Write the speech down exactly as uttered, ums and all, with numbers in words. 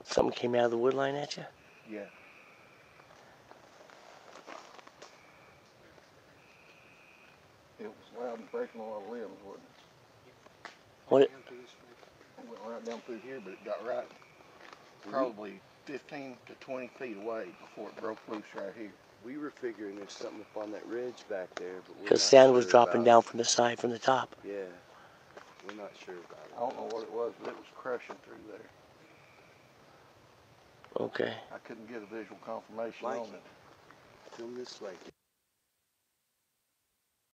Something came out of the wood line at you? Yeah. It was loud and breaking a lot of limbs, wasn't it? What? It, it went right down through here, but it got right probably fifteen to twenty feet away before it broke loose right here. We were figuring there's something up on that ridge back there, but we're because not sand sure was dropping about down it. from the side, from the top. Yeah, we're not sure about it. I don't know what it was, but it was crushing through there. Okay. I couldn't get a visual confirmation Mike, on it. come this way.